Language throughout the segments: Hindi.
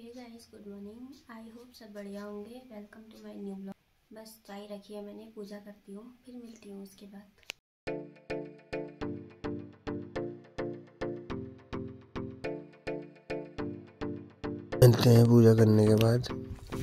Hey guys, good morning. I hope सब बढ़िया होंगे। Welcome to my new blog. बस चाय रखी है मैंने, पूजा करती हूँ, फिर मिलती हूँ उसके बाद। मिलते हैं पूजा करने के बाद।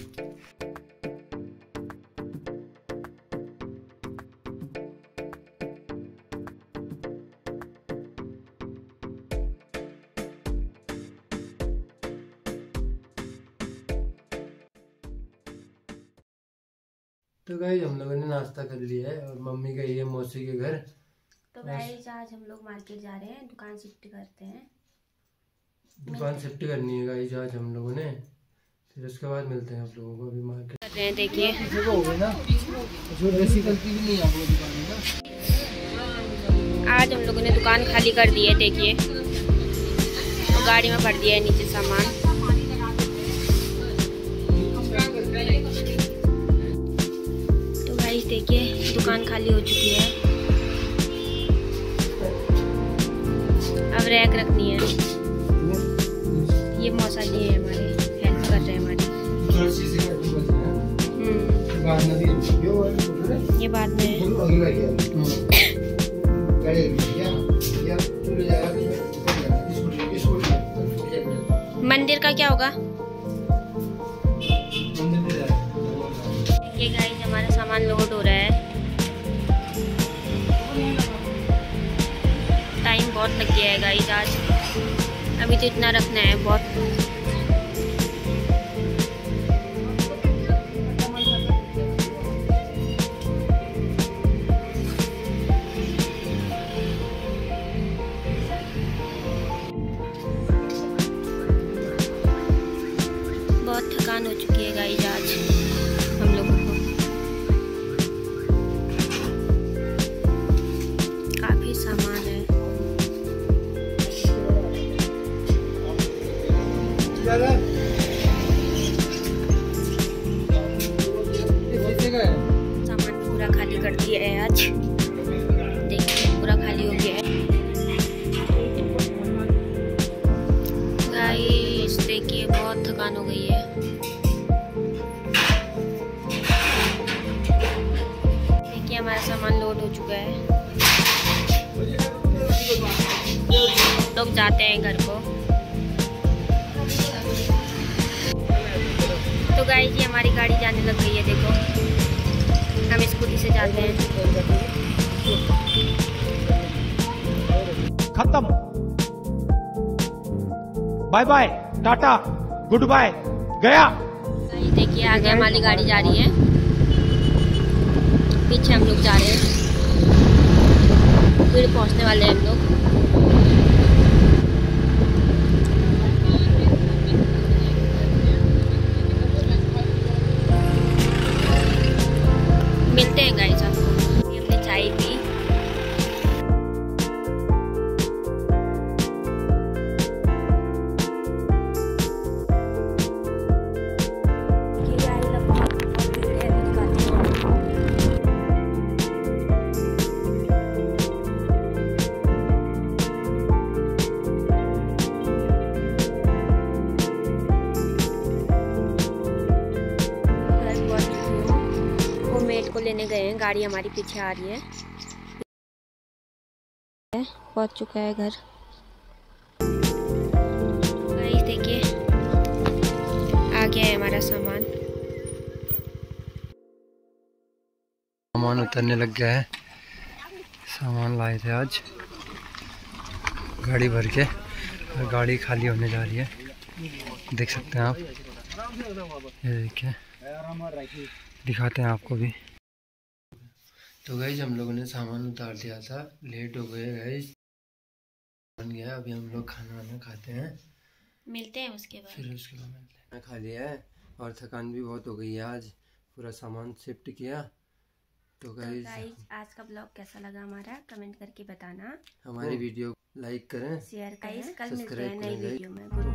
तो गाइस हम लोगों ने नाश्ता कर लिया है और मम्मी गई है मौसी के घर। तो गाइस आज हम लोग मार्केट जा रहे हैं, दुकान शिफ्ट करते हैं। दुकान शिफ्ट करनी है गाइस आज हम लोगों ने, फिर उसके बाद मिलते हैं आप लोगों को। अभी मार्केट कर रहे हैं, देखिए हो गई ना, जो बेसिक गलती भी नहीं है वो दुकान है ना। आज हम लोगों ने दुकान खाली कर दी है, देखिए, और गाड़ी में भर दिया है नीचे सामान। तो गाइस देखिए दुकान खाली हो चुकी है, अब रैक रखनी है। ये मौसा जी है हमारे, हेल्प कर रहे हैं हमारी। ये बाद में मंदिर का क्या होगा। ये गाइस हमारा सामान लोड हो रहा है। टाइम बहुत लग गया है गाइस आज, अभी तो इतना रखना है बहुत। बहुत थकान हो चुकी है गाइस आज हम लोगों को, काफी सामान है। सामान पूरा खाली कर दिया है आज, देखिए पूरा खाली हो गया है गाइस। देखिए बहुत थकान हो गई है। देखिए हमारा सामान लोड हो चुका है, लोग जाते हैं घर को। तो गाइस ये हमारी गाड़ी जाने लग गई है, देखो हम स्कूटी से जाते हैं। खत्म, bye bye, tata, good bye, गया। गाइस देखिए आगे हमारी गाड़ी जा रही है, पीछे हम लोग जा रहे हैं, फिर पहुंचने वाले हैं हम लोग। मिलते हैं गाइस आपको। हमने चाय पी, को लेने गए हैं। गाड़ी हमारी पीछे आ रही है, पहुंच चुका है घर। गाइस देखिए आ गया है हमारा सामान। सामान उतरने लग गया है। सामान लाए थे आज गाड़ी भर के, और गाड़ी खाली होने जा रही है, देख सकते हैं आप। ये देखिए, दिखाते हैं आपको भी। तो गाइस हम लोगों ने सामान उतार दिया था, लेट हो गए गाइस, बन गया। अभी हम लोग खाना वाना खाते हैं, मिलते हैं उसके बाद। फिर उसके बाद मिलते हैं। खा लिया है और थकान भी बहुत हो गई है, आज पूरा सामान शिफ्ट किया। तो गाइस आज का ब्लॉग कैसा लगा हमारा, कमेंट करके बताना। हमारी वीडियो लाइक करें, शेयर करें। कल मिलते हैं नई वीडियो में।